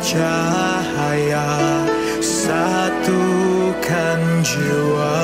cahaya, satukan jiwa.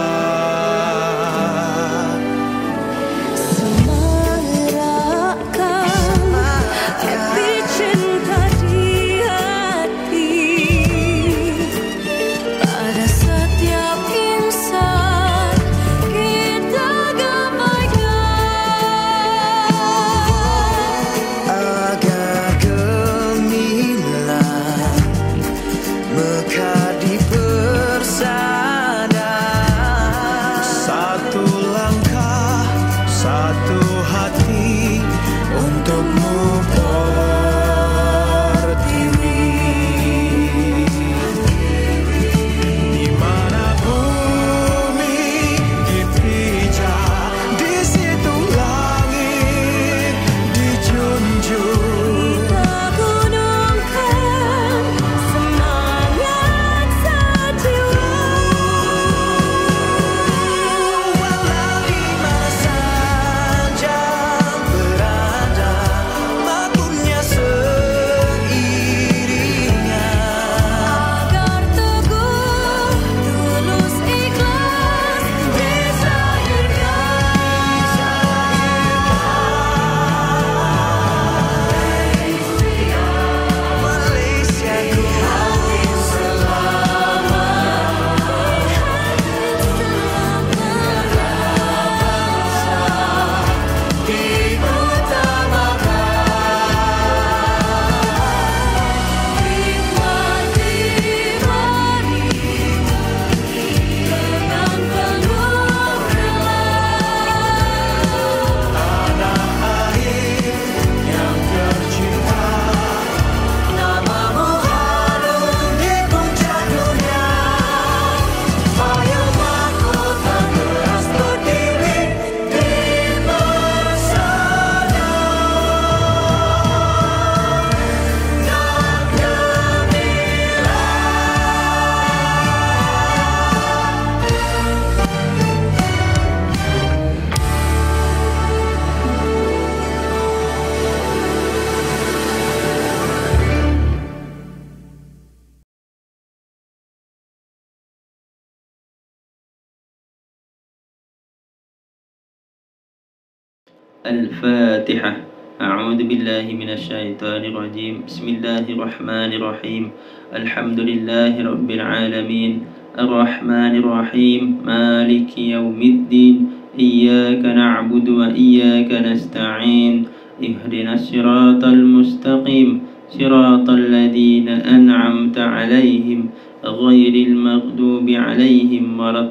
الفاتحة. أعوذ بالله من الشيطان الرجيم. بسم الله الرحمن الرحيم. الحمد لله رب العالمين الرحمن الرحيم مالك يوم الدين إياك نعبد وإياك نستعين اهدنا الصراط المستقيم صراط الذين أنعمت عليهم غير المغضوب عليهم ولا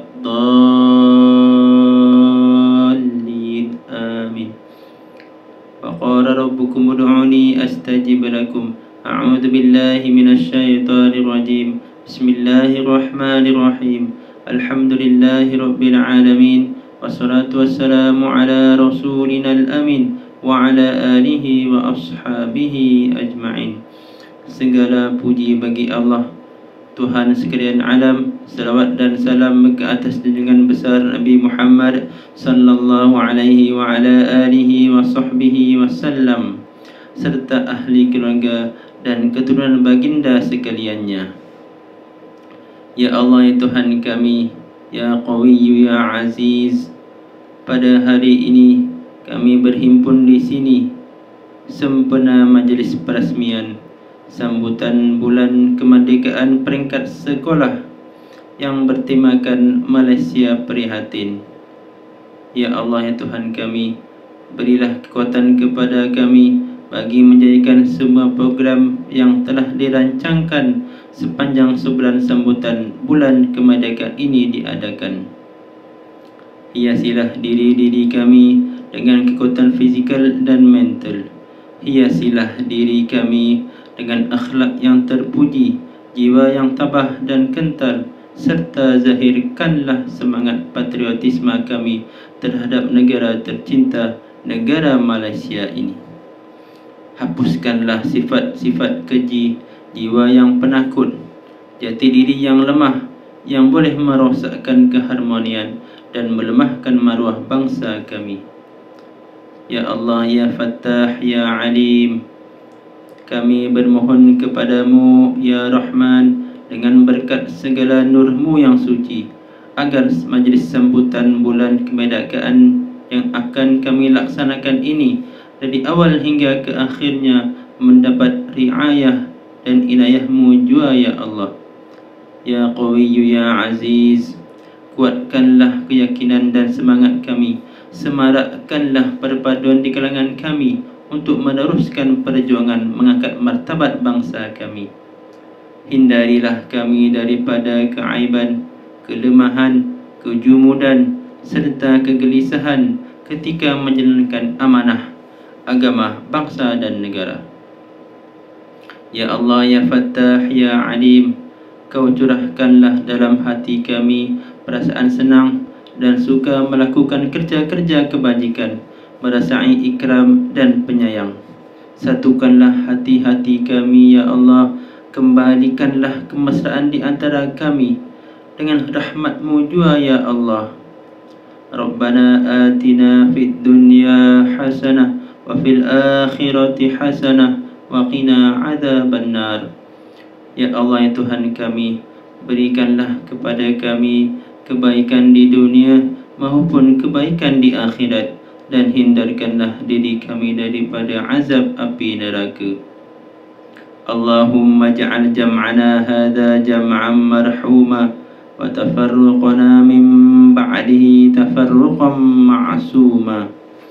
الضالين آمين. وقال ربكم ادعوني أستجب لكم. أعوذ بالله من الشيطان الرجيم. بسم الله الرحمن الرحيم. الحمد لله رب العالمين والصلاة والسلام على رسولنا الأمين وعلى آله وأصحابه أجمعين. Segala puji bagi Allah, Tuhan sekalian alam. Salawat dan salam ke atas junjungan besar Nabi Muhammad sallallahu alaihi wa ala alihi wa sahbihi wasallam, serta ahli keluarga dan keturunan baginda sekaliannya. Ya Allah, ya Tuhan kami, ya Qawiyyu ya Aziz, pada hari ini kami berhimpun di sini sempena majlis peresmian sambutan bulan kemerdekaan peringkat sekolah yang bertemakan Malaysia Prihatin. Ya Allah, ya Tuhan kami, berilah kekuatan kepada kami bagi menjadikan semua program yang telah dirancangkan sepanjang sebulan sambutan bulan kemerdekaan ini diadakan. Hiasilah diri kami dengan kekuatan fizikal dan mental. Hiasilah diri kami dengan akhlak yang terpuji, jiwa yang tabah dan kental, serta zahirkanlah semangat patriotisme kami terhadap negara tercinta, negara Malaysia ini. Hapuskanlah sifat-sifat keji, jiwa yang penakut, jati diri yang lemah, yang boleh merosakkan keharmonian dan melemahkan maruah bangsa kami. Ya Allah, ya Fattah, ya Alim, Kami bermohon kepadamu, Ya Rahman, dengan berkat segala nur-Mu yang suci, agar majlis sambutan bulan kemerdekaan yang akan kami laksanakan ini dari awal hingga ke akhirnya mendapat riayah dan inayah-Mu jua, Ya Allah. Ya Qawiyyu Ya Aziz, kuatkanlah keyakinan dan semangat kami, semarakkanlah perpaduan di kalangan kami untuk meneruskan perjuangan mengangkat martabat bangsa kami. Hindarilah kami daripada keaiban, kelemahan, kejumudan serta kegelisahan ketika menjalankan amanah agama, bangsa dan negara. Ya Allah, Ya Fattah, Ya Alim, Kau curahkanlah dalam hati kami perasaan senang dan suka melakukan kerja-kerja kebajikan, merasai ikram dan penyayang. Satukanlah hati-hati kami, Ya Allah. Kembalikanlah kemesraan di antara kami dengan rahmat-Mu jua, Ya Allah. Rabbana atina fid dunya hasanah wa fil akhirati hasanah wa qina adzaban nar. Ya Allah, ya Tuhan kami, berikanlah kepada kami kebaikan di dunia maupun kebaikan di akhirat, dan hindarkanlah diri kami daripada azab api neraka. Allahumma ja'al jam'ana hadha jam'an marhuma wa tafarruqana min ba'dihi tafarruqan ma'suma.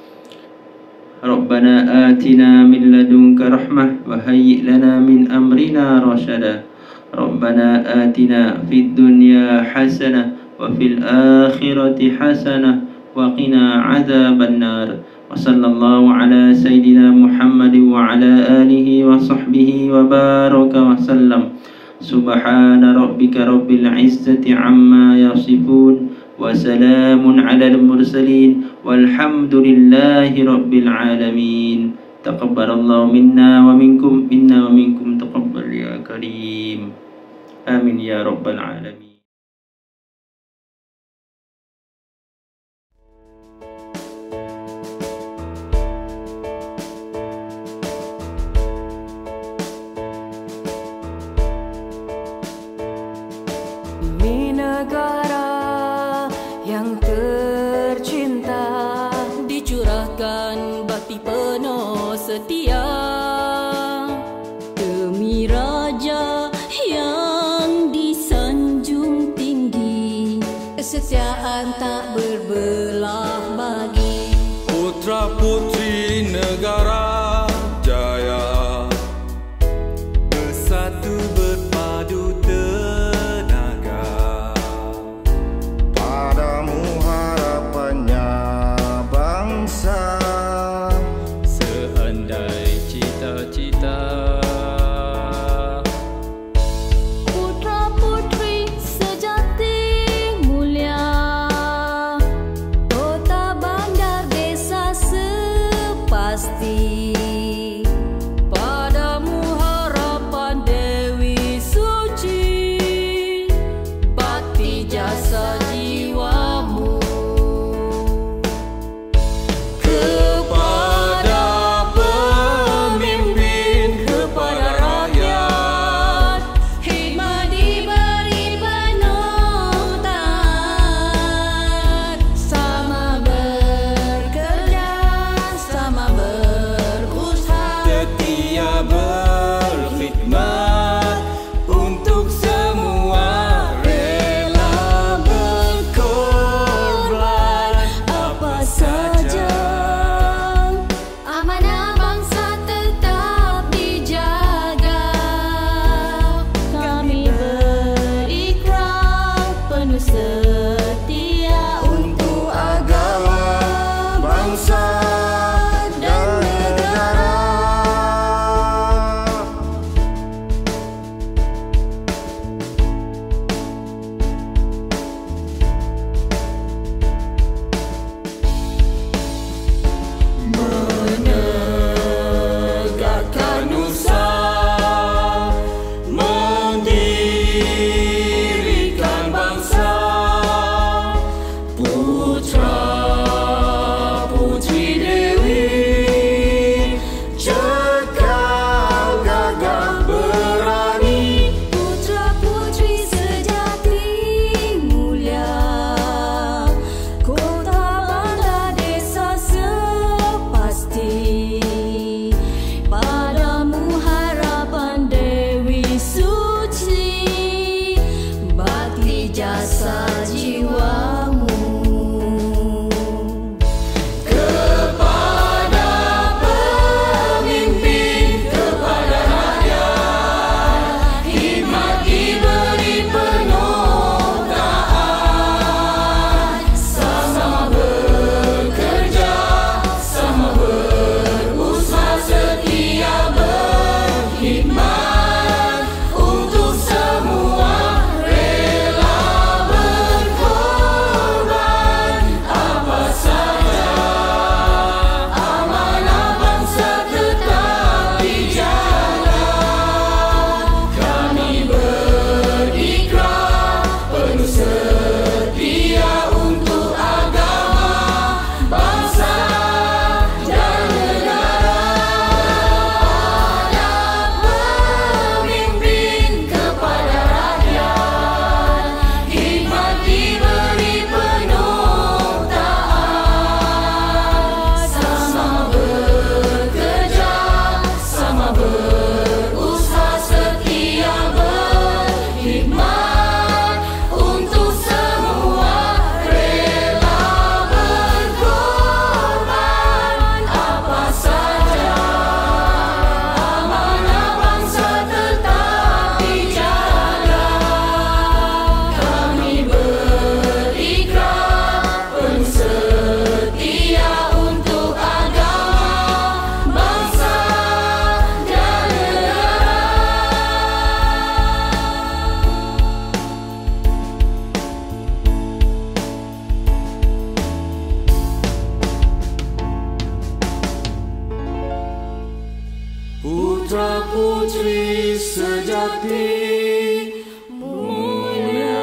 Rabbana atina min ladunka rahmah wa hayyi' lana min amrina rashada. Rabbana atina fid dunya hasanah wa fil akhirati hasanah wa qina adzaban nar. Wa sallallahu ala sayyidina Muhammad wa ala alihi wa sahbihi wa baraka wa sallam. Subhana rabbika rabbil izzati amma yasifun wa salamun alal mursalin walhamdulillahi rabbil alamin. Taqabbalallahu minna wa minkum taqabbal ya karim. Amin ya rabbal alamin. Negara yang tercinta, dicurahkan bakti penuh setia demi raja yang disanjung tinggi, kesetiaan tak berbelah bagi. Putra putri negara jaya, bersatu berpadu tenaga. Padamu harapannya bangsa, Seandai cita-cita Putra putri sejati mulia, kota bandar desa putri sejati mulia.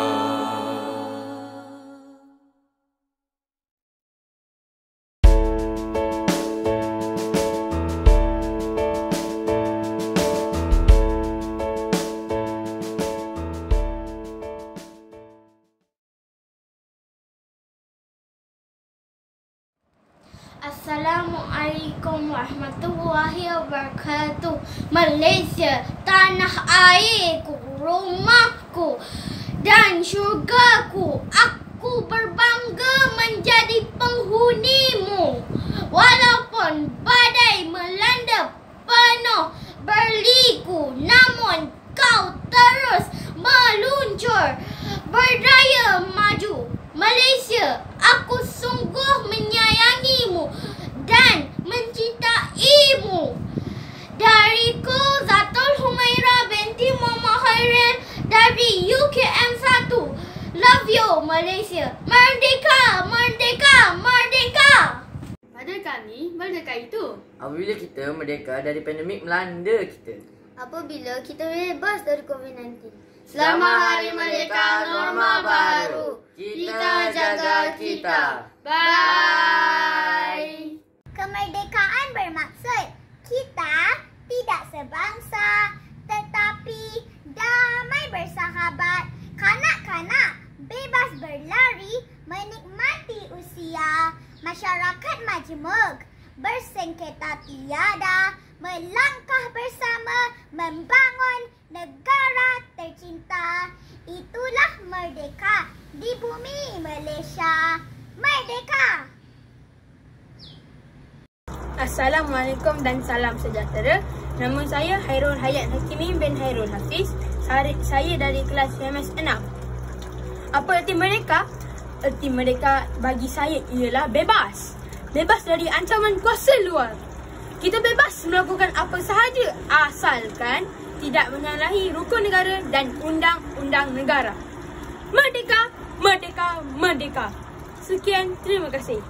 Assalamualaikum warahmatullahi wabarakatuh. Malaysia, tanah airku, rumahku dan syurgaku. Aku berbangga menjadi penghunimu. Walaupun badai melanda penuh berliku, namun kau terus meluncur berdaya maju. Malaysia, aku sungguh menyayangimu dan mencintaimu. Dariku, Zatul Humaira binti Muhammad Khairil dari UKM 1. Love you, Malaysia. Merdeka, merdeka, merdeka. Pada kami, merdeka itu apabila kita merdeka dari pandemik melanda kita. Apabila kita bebas dari COVID-19. Selamat Hari Merdeka Norma Baru. Kita jaga kita. Bye. Kemerdekaan bermaksud kita tidak sebangsa tetapi damai bersahabat. Kanak-kanak bebas berlari menikmati usia. Masyarakat majmuk bersengketa tiada. Melangkah bersama membangun negara tercinta. Itulah merdeka di bumi Malaysia. Merdeka! Assalamualaikum dan salam sejahtera. Nama saya Hairul Hayat Hakimi bin Hairul Hafiz. Saya dari kelas FMS 6. Apa erti merdeka? Erti merdeka bagi saya ialah bebas. Bebas dari ancaman kuasa luar. Kita bebas melakukan apa sahaja asalkan tidak menyalahi rukun negara dan undang-undang negara. Merdeka, merdeka, merdeka. Sekian, terima kasih.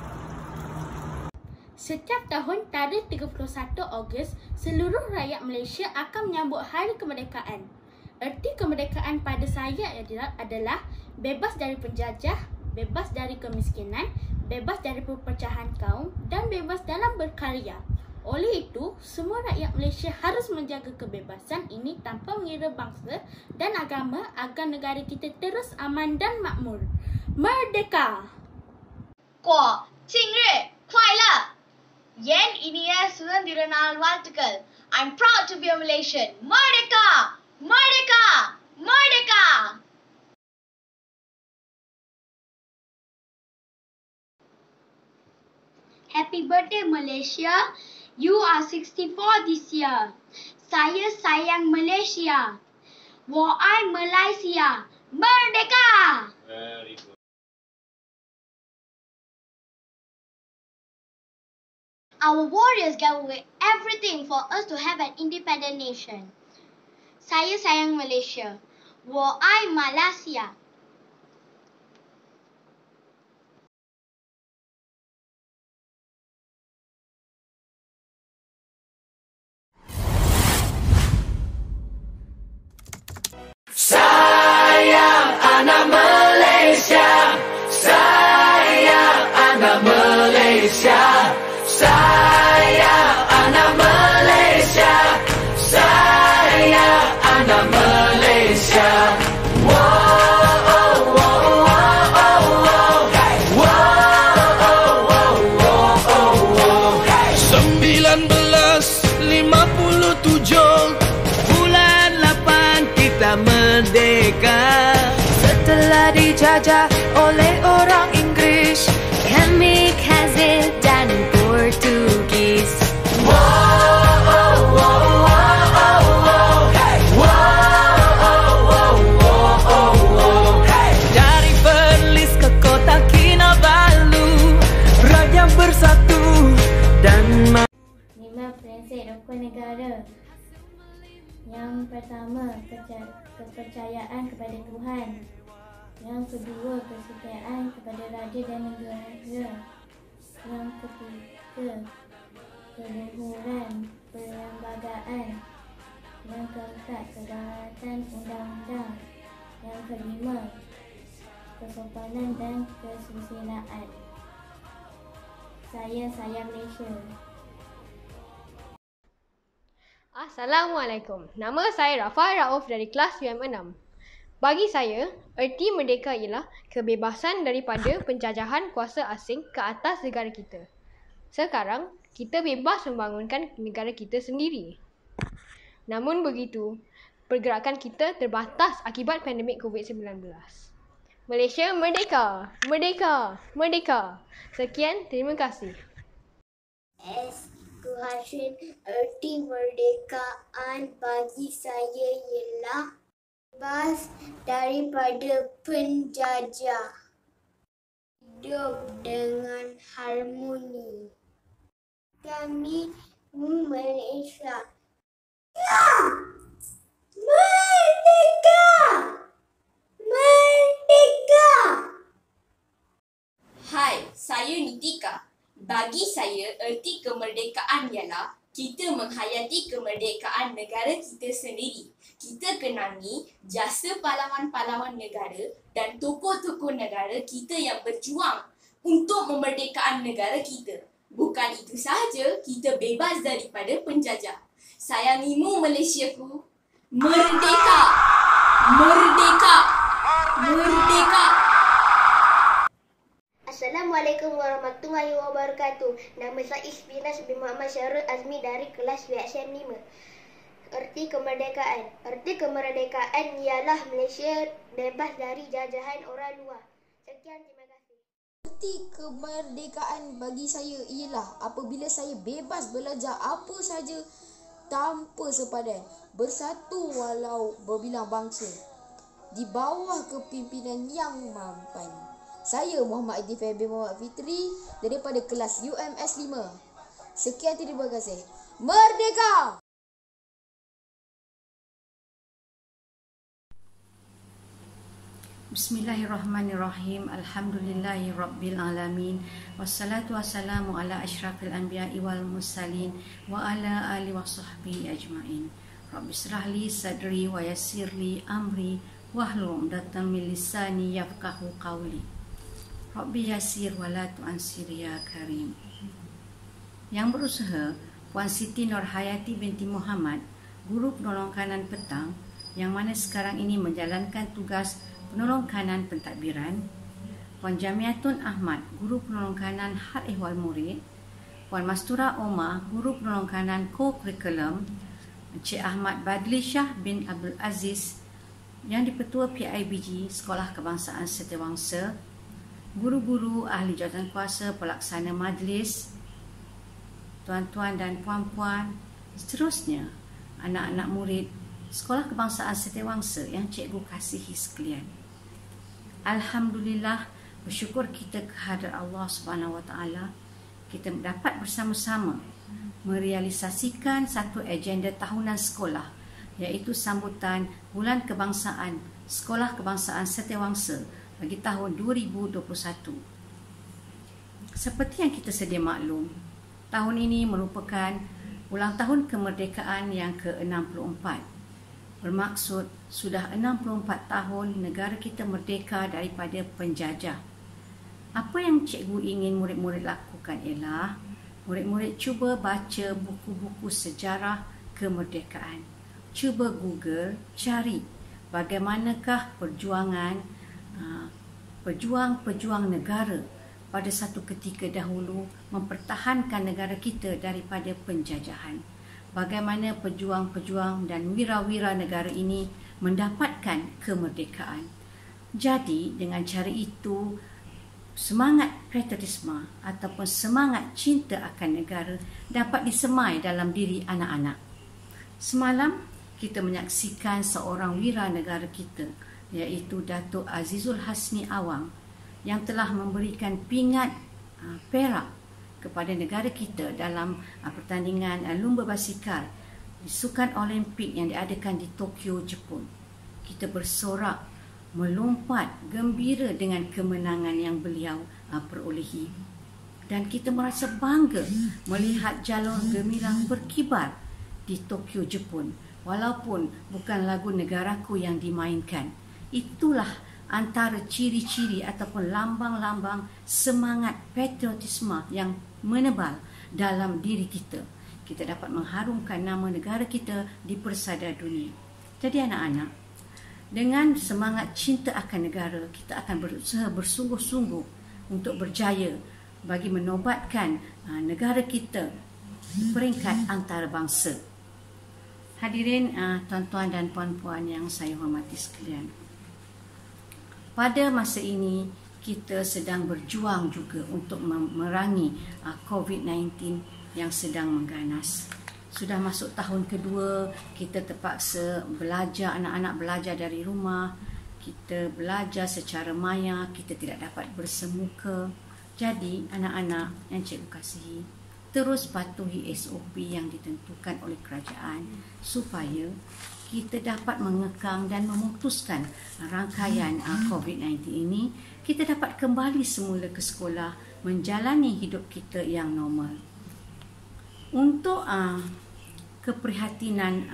Setiap tahun tarikh 31 Ogos, seluruh rakyat Malaysia akan menyambut Hari Kemerdekaan. Erti kemerdekaan pada saya adalah bebas dari penjajah, bebas dari kemiskinan, bebas dari perpecahan kaum dan bebas dalam berkarya. Oleh itu, semua rakyat Malaysia harus menjaga kebebasan ini tanpa mengira bangsa dan agama agar negara kita terus aman dan makmur. Merdeka! 过庆日快乐！என் இனிய சுதந்திர நாள் வாழ்த்துக்கள். I'm proud to be a Malaysian. Merdeka! Merdeka! Merdeka! Happy birthday Malaysia. You are 64 this year. Saya sayang Malaysia. Wahai Malaysia, merdeka! Very good. Our warriors gave away everything for us to have an independent nation. Saya sayang Malaysia. Wahai Malaysia. Sayang anak Malaysia, sayang anak Malaysia, sayang anak Malaysia, sayang anak Malaysia. Wow, oh, oh, oh, oh, oh. Wow, oh, oh, oh, oh, oh. 1957 bulan 8 kita merdeka. Setelah dijajah oleh orang Inggris, Kami Khazir dan Portugis. wow, oh, oh, oh, oh, oh. Wow, oh, oh, oh, oh, oh. Dari Perlis ke kota Kinabalu, rakyat bersatu dan 5 prinsip rukun negara. Yang pertama, kepercayaan kepada Tuhan. Yang kedua, kesetiaan kepada raja dan negara. Yang ketiga, keluhuran perlembagaan. Yang keempat, kedaulatan undang-undang. Yang kelima, kesopanan dan kesusilaan. Saya sayang Malaysia. Assalamualaikum. Nama saya Rafa Rauf dari kelas UM6. Bagi saya, erti merdeka ialah kebebasan daripada penjajahan kuasa asing ke atas negara kita. Sekarang, kita bebas membangunkan negara kita sendiri. Namun begitu, pergerakan kita terbatas akibat pandemik COVID-19. Malaysia merdeka! Merdeka! Merdeka! Sekian, terima kasih. Ku Hashim, erti merdekaan bagi saya ialah bebas daripada penjajah. Hidup dengan harmoni. Kami Malaysia. Merdeka! Merdeka! Hai, saya Nitika. Bagi saya, erti kemerdekaan ialah kita menghayati kemerdekaan negara kita sendiri. Kita kenangi jasa pahlawan-pahlawan negara dan tokoh-tokoh negara kita yang berjuang untuk memerdekakan negara kita. Bukan itu sahaja, kita bebas daripada penjajah. Sayangimu Malaysiaku. Merdeka! Merdeka! Merdeka! Assalamualaikum warahmatullahi wabarakatuh. Nama saya Isbinas bin Muhammad Syarul Azmi dari kelas VSN 5. Erti kemerdekaan. Erti kemerdekaan ialah Malaysia bebas dari jajahan orang luar. Sekian, terima kasih. Erti kemerdekaan bagi saya ialah apabila saya bebas belajar apa saja tanpa sepadan, bersatu walau berbilang bangsa, di bawah kepimpinan yang mampan. Saya Muhammad Aidil Febri Muhammad Fitri daripada kelas UMS 5. Sekian, terima kasih. Merdeka! Bismillahirrahmanirrahim. Alhamdulillahi rabbil alamin. Wassalatu wassalamu ala asyrafil anbiya'i wal mursalin wa ala alihi wa sahbihi ajma'in. Rabbi shrah li sadri wa yassir li amri wahlul 'uqdatam min lisani yafqahu qawli. Rabbi yassir wa la tu'ansir ya karim. Yang berusaha, Puan Siti Nurhayati binti Muhammad, guru penolong kanan petang, yang mana sekarang ini menjalankan tugas penolong kanan pentadbiran. Puan Jamiatun Ahmad, guru penolong kanan hal ehwal murid. Puan Mastura Omar, guru penolong kanan co-curriculum. Encik Ahmad Badli Shah bin Abdul Aziz, yang dipertua PIBG Sekolah Kebangsaan Setiawangsa. Guru-guru, ahli jawatan kuasa, pelaksana majlis, tuan-tuan dan puan-puan, seterusnya anak-anak murid Sekolah Kebangsaan Setiawangsa yang cikgu kasihi sekalian. Alhamdulillah, bersyukur kita kehadrat Allah Subhanahu Wa Taala, kita dapat bersama-sama merealisasikan satu agenda tahunan sekolah, iaitu sambutan Bulan Kebangsaan Sekolah Kebangsaan Setiawangsa bagi tahun 2021. Seperti yang kita sedia maklum, tahun ini merupakan ulang tahun kemerdekaan yang ke-64. Bermaksud sudah 64 tahun negara kita merdeka daripada penjajah. Apa yang cikgu ingin murid-murid lakukan ialah murid-murid cuba baca buku-buku sejarah kemerdekaan. Cuba Google, cari bagaimanakah perjuangan pejuang-pejuang negara pada satu ketika dahulu mempertahankan negara kita daripada penjajahan. Bagaimana pejuang-pejuang dan wira-wira negara ini mendapatkan kemerdekaan. Jadi dengan cara itu, semangat patriotisme ataupun semangat cinta akan negara dapat disemai dalam diri anak-anak. Semalam kita menyaksikan seorang wira negara kita, iaitu Datuk Azizul Hasni Awang, yang telah memberikan pingat perak kepada negara kita dalam pertandingan lumba basikal di Sukan Olimpik yang diadakan di Tokyo, Jepun. Kita bersorak, melompat gembira dengan kemenangan yang beliau perolehi. Dan kita merasa bangga melihat jalur gemilang berkibar di Tokyo, Jepun. Walaupun bukan lagu negaraku yang dimainkan. Itulah antara ciri-ciri ataupun lambang-lambang semangat patriotisme yang menebal dalam diri kita. Kita dapat mengharumkan nama negara kita di persada dunia. Jadi anak-anak, dengan semangat cinta akan negara, kita akan berusaha bersungguh-sungguh untuk berjaya bagi menobatkan negara kita peringkat antarabangsa. Hadirin tuan-tuan dan puan-puan yang saya hormati sekalian. Pada masa ini kita sedang berjuang juga untuk memerangi COVID-19 yang sedang mengganas. Sudah masuk tahun kedua, kita terpaksa belajar, anak-anak belajar dari rumah. Kita belajar secara maya, kita tidak dapat bersemuka. Jadi anak-anak yang cikgu kasihi, terus patuhi SOP yang ditentukan oleh kerajaan supaya kita dapat mengekang dan memutuskan rangkaian COVID-19 ini. Kita dapat kembali semula ke sekolah, menjalani hidup kita yang normal. Untuk keprihatinan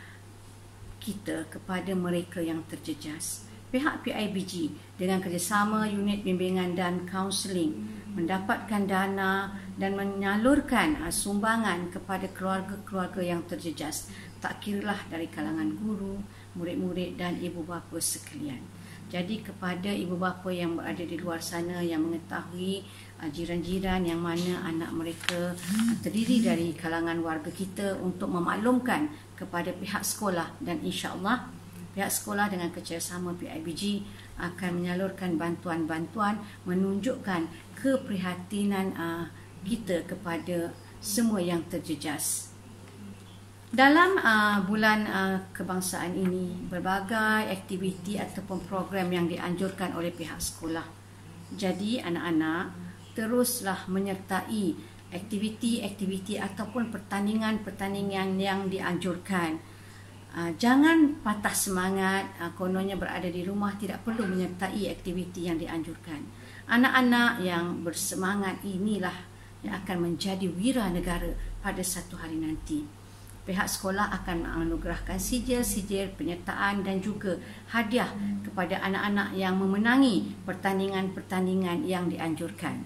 kita kepada mereka yang terjejas, pihak PIBG dengan kerjasama unit bimbingan dan kaunseling mendapatkan dana dan menyalurkan sumbangan kepada keluarga-keluarga yang terjejas, tak kiralah dari kalangan guru, murid-murid dan ibu bapa sekalian. Jadi kepada ibu bapa yang berada di luar sana yang mengetahui jiran-jiran yang mana anak mereka terdiri dari kalangan warga kita, untuk memaklumkan kepada pihak sekolah, dan insya-Allah pihak sekolah dengan kerjasama PIBG akan menyalurkan bantuan-bantuan menunjukkan keprihatinan kita kepada semua yang terjejas. Dalam bulan kebangsaan ini, berbagai aktiviti ataupun program yang dianjurkan oleh pihak sekolah. Jadi anak-anak teruslah menyertai aktiviti-aktiviti ataupun pertandingan-pertandingan yang dianjurkan. Jangan patah semangat, kononnya berada di rumah tidak perlu menyertai aktiviti yang dianjurkan. Anak-anak yang bersemangat inilah yang akan menjadi wira negara pada satu hari nanti. Pihak sekolah akan menganugerahkan sijil-sijil penyertaan dan juga hadiah kepada anak-anak yang memenangi pertandingan-pertandingan yang dianjurkan.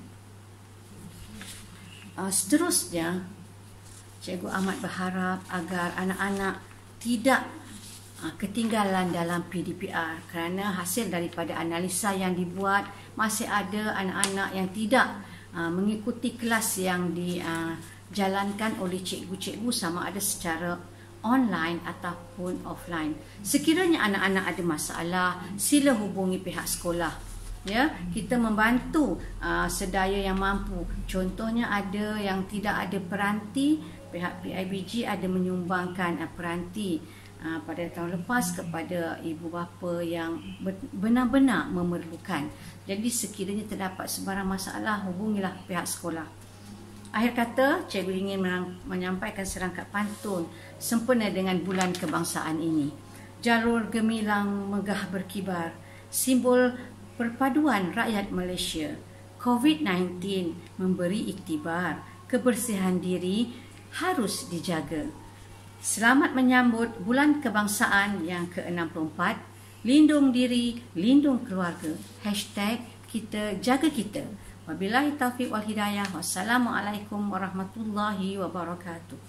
Seterusnya, cikgu amat berharap agar anak-anak tidak ketinggalan dalam PDPR, kerana hasil daripada analisa yang dibuat, masih ada anak-anak yang tidak mengikuti kelas yang dijalankan oleh cikgu-cikgu, sama ada secara online ataupun offline. Sekiranya anak-anak ada masalah, sila hubungi pihak sekolah. Ya, kita membantu sedaya yang mampu. Contohnya ada yang tidak ada peranti, pihak PIBG ada menyumbangkan peranti pada tahun lepas kepada ibu bapa yang benar-benar memerlukan. Jadi sekiranya terdapat sebarang masalah, hubungilah pihak sekolah. Akhir kata, cikgu ingin menyampaikan serangkap pantun sempena dengan bulan kebangsaan ini. Jalur gemilang megah berkibar, simbol perpaduan rakyat Malaysia. COVID-19 memberi iktibar, kebersihan diri harus dijaga. Selamat menyambut bulan kebangsaan yang ke-64. Lindung diri, lindung keluarga. #kita jaga kita. Wabillahi taufiq wal hidayah. Wassalamualaikum warahmatullahi wabarakatuh.